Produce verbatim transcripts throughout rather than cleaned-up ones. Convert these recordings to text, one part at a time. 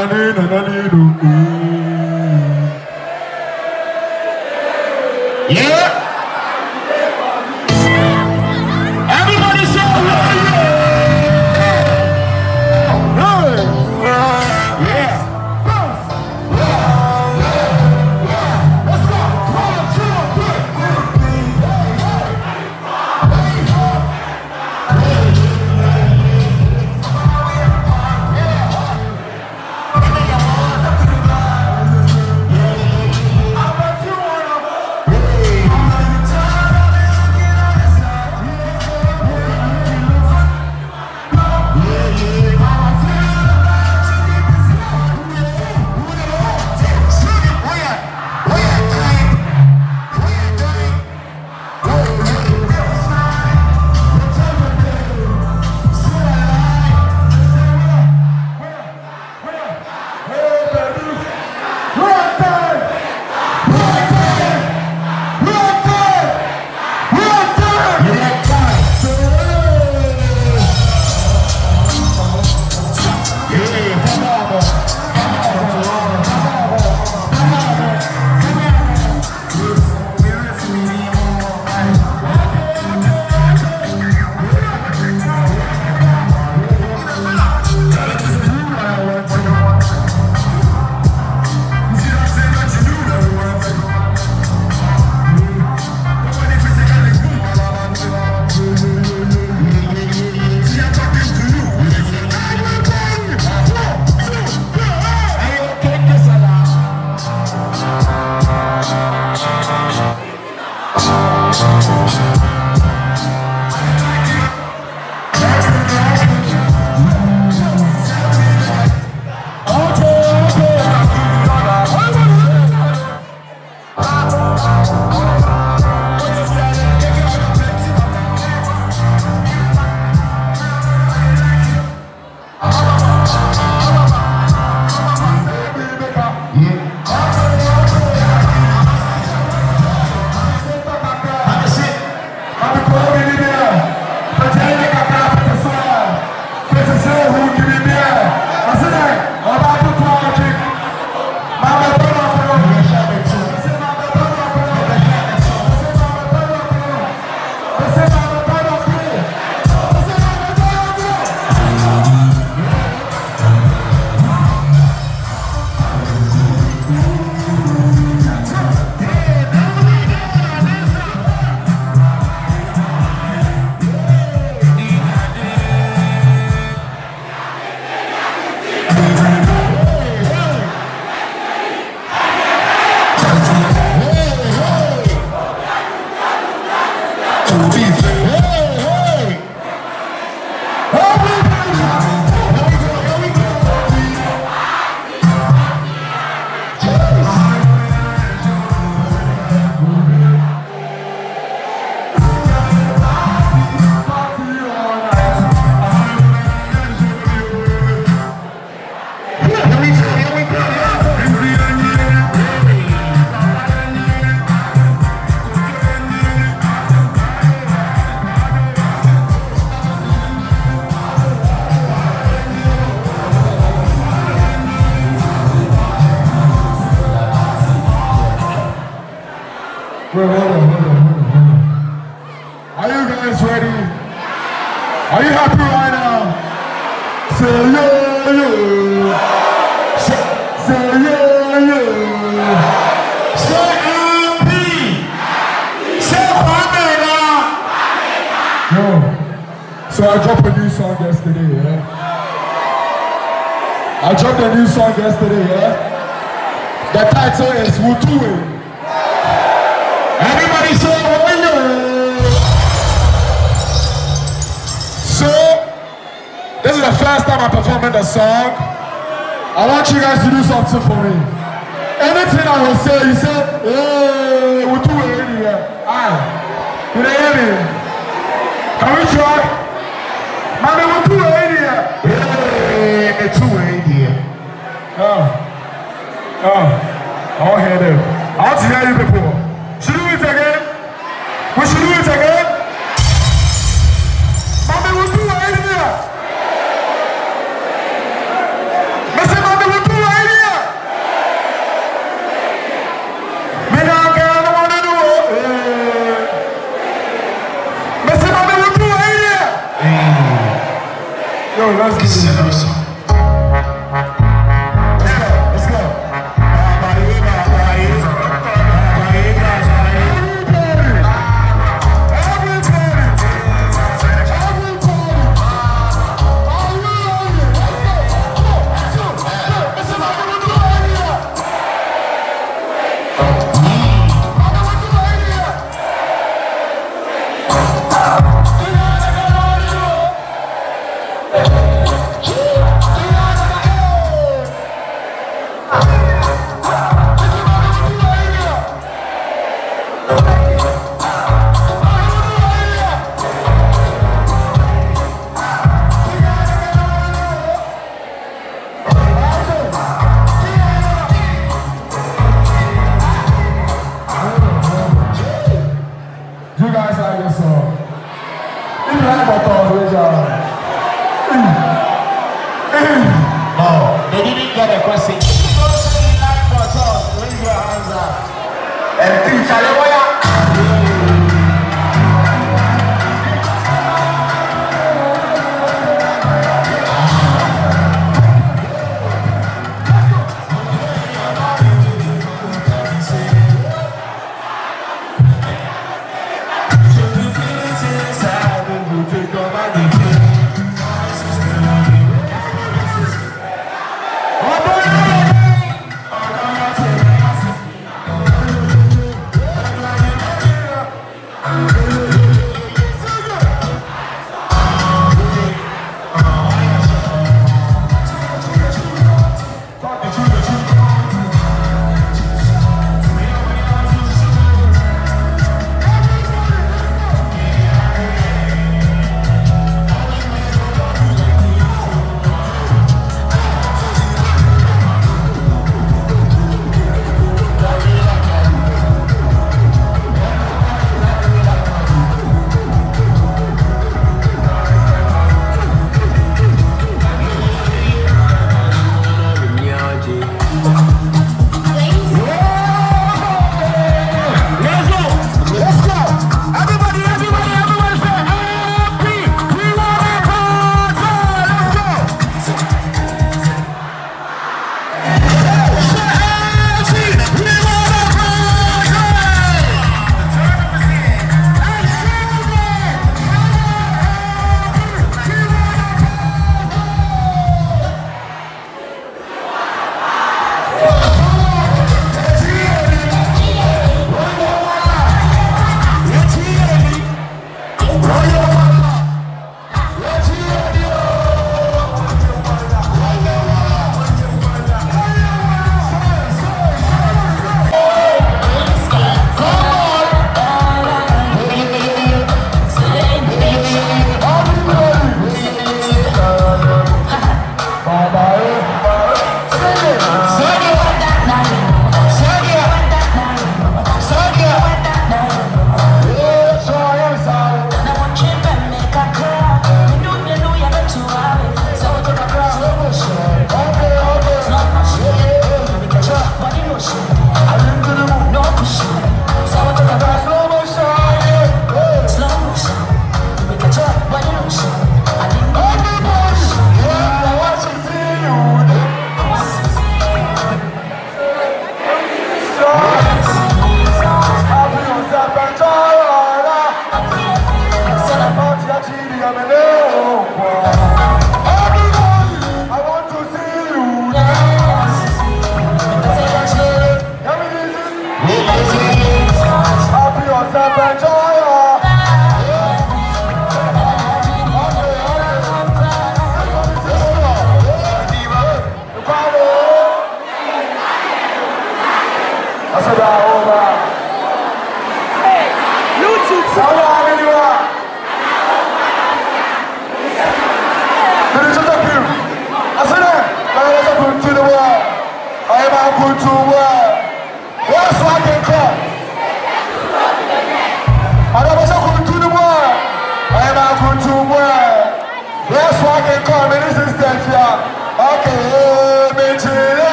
Yeah. Everybody say Wait, hold on, hold on, hold on, hold on. Are you guys ready? Are you happy right now? Say yeah, yeah. Say, say yeah, yeah. Say happy. Say Quamina. Yo, so I dropped a new song yesterday, yeah? I dropped a new song yesterday, yeah? The title is Multimedia. Everybody say oh yeah. So, this is the first time I'm performing the song. I want you guys to do something for me. Anything I will say, you say, hey, Multimedia. Aye. You hear me? Can we try? Mommy, Multimedia. Hey, it's Multimedia. Oh. Oh. I'll hear them. I want to hear you people. Should we do it again? We should do it again? Mommy, we'll do it here. Listen, mommy, we'll do let's do this. Let's go. Let's go.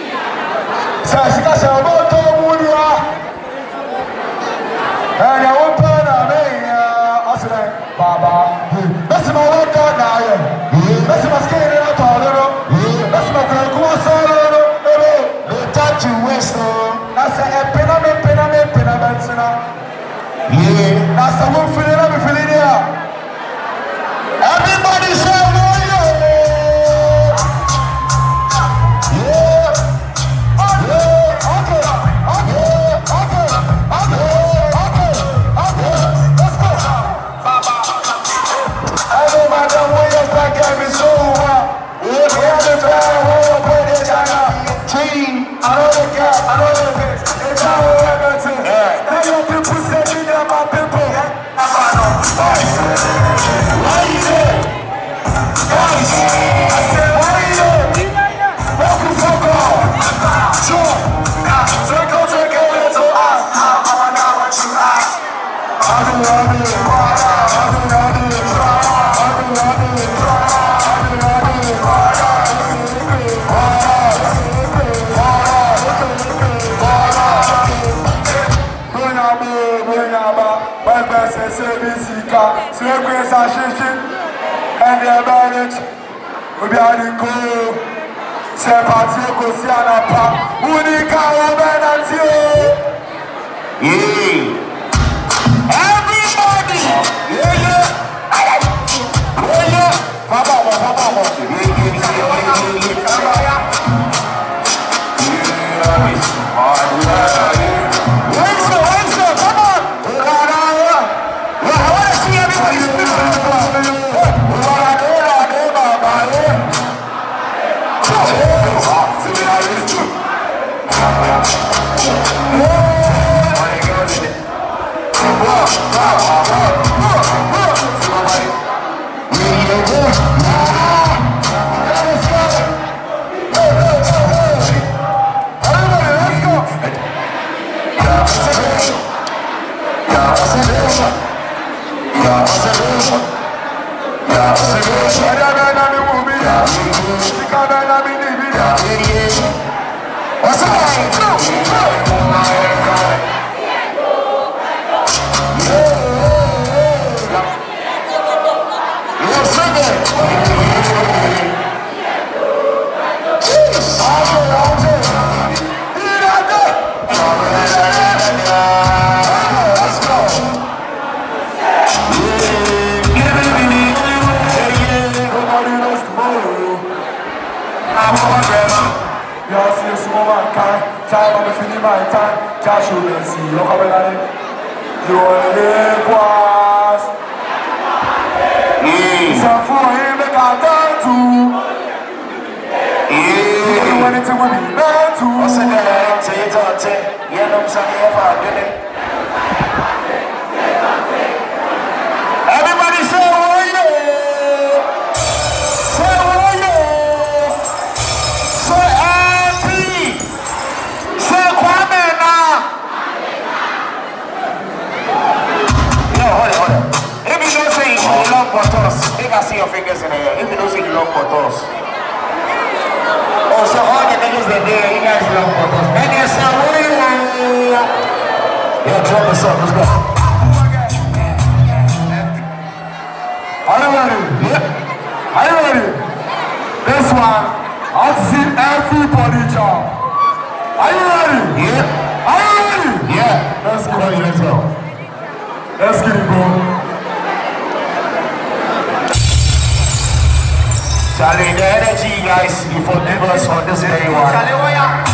And I I don't care, I don't care. It's all everything. Tell your people, say me and my people. Boys, why you there? Boys, I said, why you there? Welcome, fuck off. Sure. Take out, take out, let's go ask. I wanna know what you ask. I don't want it. I don't want it. I don't want it. S R C, so you can say and the marriage will be at the core. C'est parti au Ciana Pa. Unica woman and you. Everybody. Yeah, yeah. Yeah, yeah. Papa, papa, papa. Everybody say oh yeah. Say oh yeah. Say happy. Say Quamina. Yo, hold it, hold it. If you don't say you love bottles, they can see your fingers in the air. If you don't say you love bottles. Oh, so all the niggas that there, you guys love bottles. And you say oh yeah. Yeah, drop us up, let's go. Are you ready? Yeah. Are you ready? This one, I'll see everybody jump. Are you ready? Yeah. Are you ready? Yeah. Let's go. Let's go. Let's get it, bro. Charlie, the energy, guys, you forgive us on this day one.